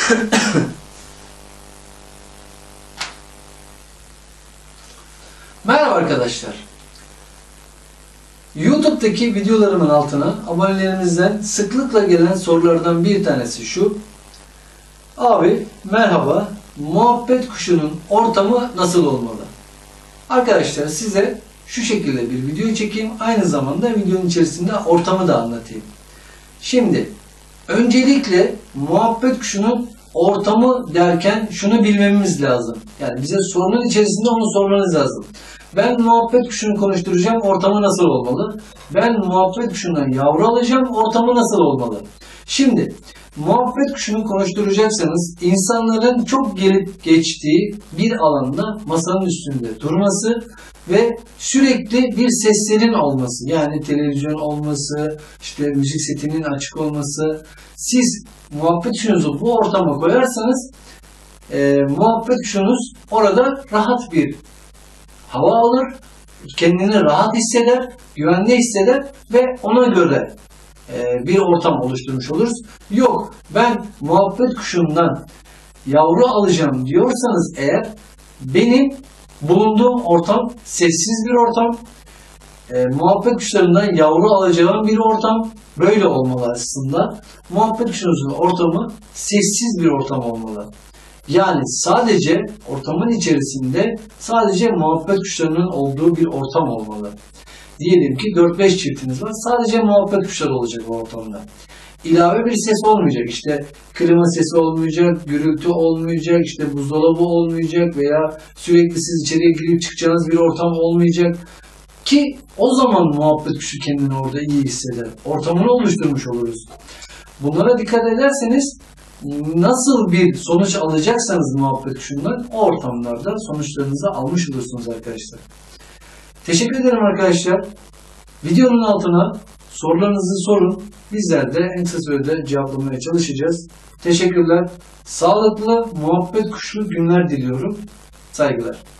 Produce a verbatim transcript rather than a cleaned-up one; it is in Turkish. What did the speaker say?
Merhaba arkadaşlar. YouTube'daki videolarımın altına abonelerimizden sıklıkla gelen sorulardan bir tanesi şu. Abi merhaba, muhabbet kuşunun ortamı nasıl olmalı? Arkadaşlar size şu şekilde bir video çekeyim. Aynı zamanda videonun içerisinde ortamı da anlatayım. Şimdi öncelikle muhabbet kuşunun ortamı derken şunu bilmemiz lazım. Yani bize sorunun içerisinde onu sormanız lazım. Ben muhabbet kuşunu konuşturacağım, ortamı nasıl olmalı? Ben muhabbet kuşundan yavru alacağım, ortamı nasıl olmalı? Şimdi muhabbet kuşunu konuşturacaksanız insanların çok gelip geçtiği bir alanda masanın üstünde durması ve sürekli bir seslerin olması, yani televizyon olması, işte müzik setinin açık olması. Siz muhabbet kuşunuzu bu ortama koyarsanız e, muhabbet kuşunuz orada rahat bir hava alır, kendini rahat hisseder, güvende hisseder ve ona göre e, bir ortam oluşturmuş oluruz. Yok, ben muhabbet kuşundan yavru alacağım diyorsanız eğer, benim bulunduğum ortam sessiz bir ortam, e, muhabbet kuşlarından yavru alacağım bir ortam, böyle olmalı aslında. Muhabbet kuşunuzun ortamı sessiz bir ortam olmalı. Yani sadece ortamın içerisinde sadece muhabbet kuşlarının olduğu bir ortam olmalı. Diyelim ki dört beş çiftiniz var. Sadece muhabbet kuşları olacak o ortamda. İlave bir ses olmayacak. İşte klima sesi olmayacak, gürültü olmayacak, işte buzdolabı olmayacak veya sürekli siz içeriye girip çıkacağınız bir ortam olmayacak. Ki o zaman muhabbet kuşu kendini orada iyi hisseder. Ortamını oluşturmuş oluruz. Bunlara dikkat ederseniz nasıl bir sonuç alacaksanız muhabbet kuşundan o ortamlarda sonuçlarınızı almış olursunuz arkadaşlar. Teşekkür ederim arkadaşlar. Videonun altına sorularınızı sorun. Bizler de en kısa sürede cevaplamaya çalışacağız. Teşekkürler. Sağlıklı, muhabbet kuşlu günler diliyorum. Saygılar.